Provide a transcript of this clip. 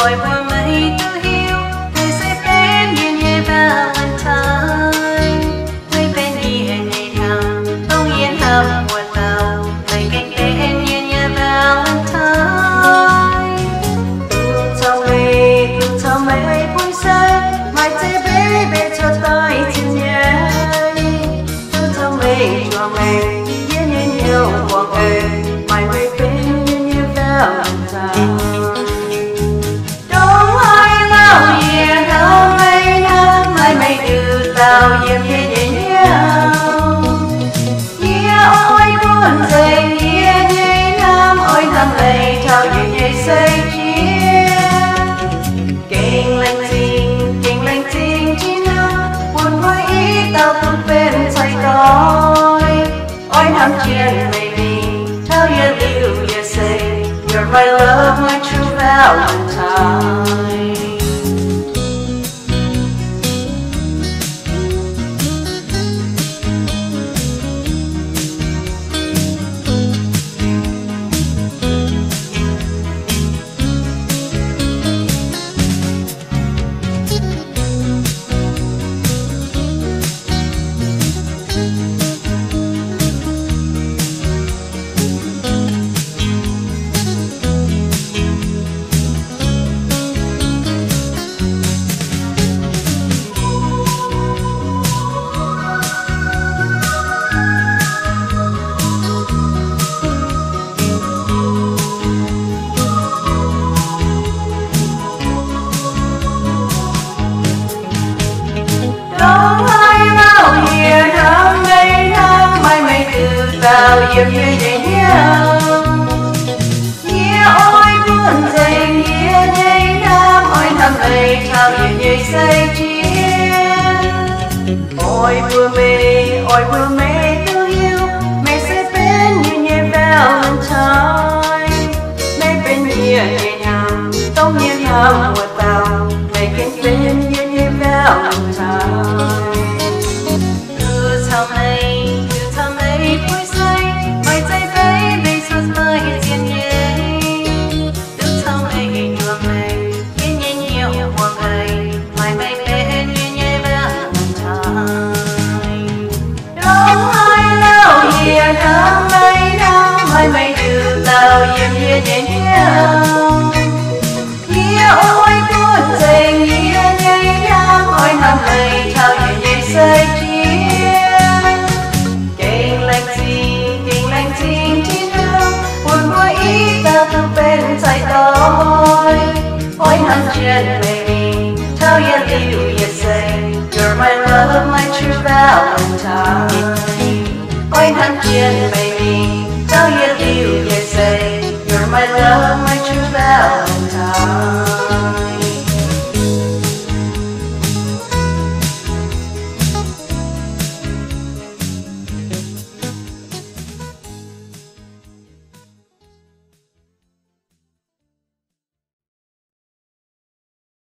ôi vừa mấy tư hiu ngày sẽ bên như nhẹ Valentine với bên nhẹ nhẹ thầm không yên hầm của tàu ngày cách bên như nhẹ Valentine tu cho mây vui say mai sẽ bé cho tay trên nhảy tu cho mây yên nhiều cuộc đời mai với bên như nhẹ Valentine. Tao yêu nhẹ nhau, ôi buồn dày nhẹ nam, ôi thầm lầy trao nhẹ say chia. Kinh lành tình chỉ nào, buồn với ý tao không bên say đói. Ôi thầm chuyện mày mình, trao yêu say, you're my love, my true Valentine. Đông hai bao hiền thắm ngày tháng mai mây từ tao yêu nhẹ nhau ôi buồn dày nhẹ nam ôi thầm lầy trao nhẹ say chia ôi vừa mê tư yêu mẹ sẽ bên như nhẹ Valentine mẹ bên nhẹ nhàng tông nhẹ nhàng của tao mẹ kén bên như nhẹ Valentine. Mây từ tao yêu nhẹ nhau ôi buồn dày nhẹ nam ôi thầm lầy trao nhẹ say chia kinh lành tình chỉ nào buồn với ý ta từ bên say đói ôi thầm chuyện mày mình trao yêu say you're my love my true Valentine.